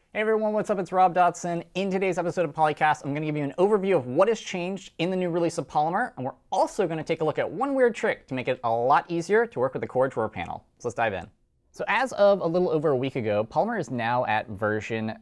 Hey everyone, what's up? It's Rob Dotson. In today's episode of Polycasts, I'm going to give you an overview of what has changed in the new release of Polymer, and we're also going to take a look at one weird trick to make it a lot easier to work with the core drawer panel. So let's dive in. So as of a little over a week ago, Polymer is now at version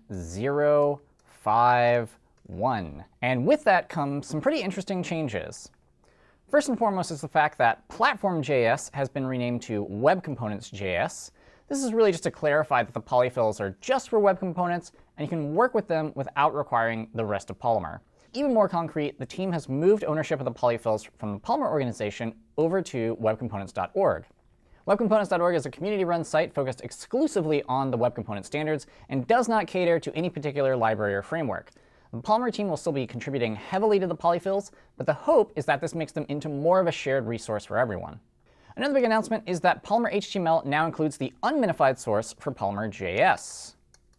0.5.1, and with that comes some pretty interesting changes. First and foremost is the fact that Platform.js has been renamed to Web Components.js. This is really just to clarify that the polyfills are just for web components, and you can work with them without requiring the rest of Polymer. Even more concrete, the team has moved ownership of the polyfills from the Polymer organization over to webcomponents.org. Webcomponents.org is a community-run site focused exclusively on the web component standards and does not cater to any particular library or framework. The Polymer team will still be contributing heavily to the polyfills, but the hope is that this makes them into more of a shared resource for everyone. Another big announcement is that Polymer HTML now includes the unminified source for Polymer.js.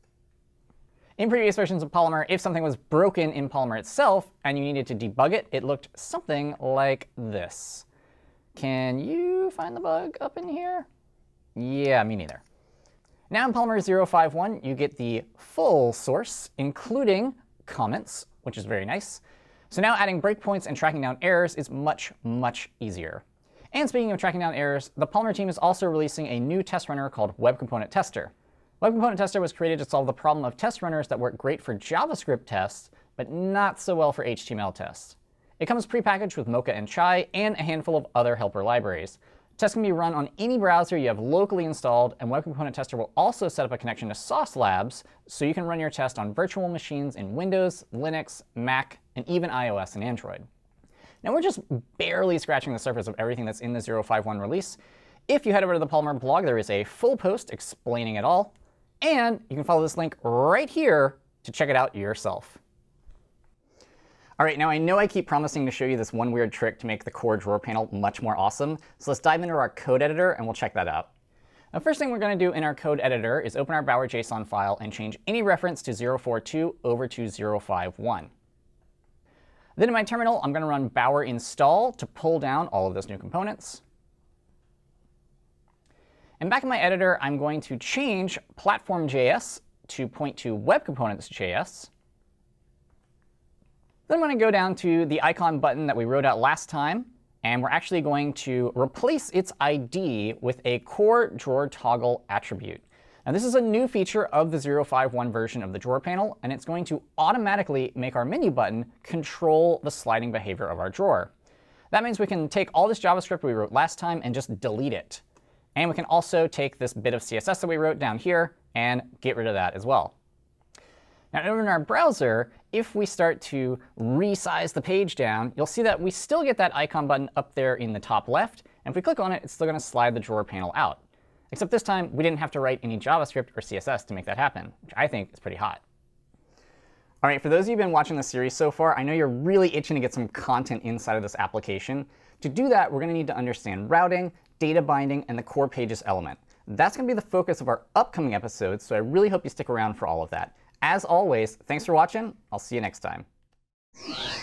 In previous versions of Polymer, if something was broken in Polymer itself and you needed to debug it, it looked something like this. Can you find the bug up in here? Yeah, me neither. Now in Polymer 0.5.1, you get the full source, including comments, which is very nice. So now adding breakpoints and tracking down errors is much, much easier. And speaking of tracking down errors, the Polymer team is also releasing a new test runner called Web Component Tester. Web Component Tester was created to solve the problem of test runners that work great for JavaScript tests, but not so well for HTML tests. It comes prepackaged with Mocha and Chai and a handful of other helper libraries. Tests can be run on any browser you have locally installed, and Web Component Tester will also set up a connection to Sauce Labs, so you can run your test on virtual machines in Windows, Linux, Mac, and even iOS and Android. Now we're just barely scratching the surface of everything that's in the 0.5.1 release. If you head over to the Polymer blog, there is a full post explaining it all, and you can follow this link right here to check it out yourself. All right, now I know I keep promising to show you this one weird trick to make the core drawer panel much more awesome, so let's dive into our code editor and we'll check that out. The first thing we're going to do in our code editor is open our Bower.json file and change any reference to 0.4.2 over to 0.5.1. Then in my terminal, I'm going to run Bower install to pull down all of those new components. And back in my editor, I'm going to change Platform.js to point to Web Components.js. Then I'm going to go down to the icon button that we wrote out last time, and we're actually going to replace its ID with a core drawer toggle attribute. Now this is a new feature of the 0.5.1 version of the drawer panel, and it's going to automatically make our menu button control the sliding behavior of our drawer. That means we can take all this JavaScript we wrote last time and just delete it. And we can also take this bit of CSS that we wrote down here and get rid of that as well. Now over in our browser, if we start to resize the page down, you'll see that we still get that icon button up there in the top left. And if we click on it, it's still going to slide the drawer panel out. Except this time, we didn't have to write any JavaScript or CSS to make that happen, which I think is pretty hot. All right, for those of you who've been watching the series so far, I know you're really itching to get some content inside of this application. To do that, we're going to need to understand routing, data binding, and the core pages element. That's going to be the focus of our upcoming episodes, so I really hope you stick around for all of that. As always, thanks for watching. I'll see you next time.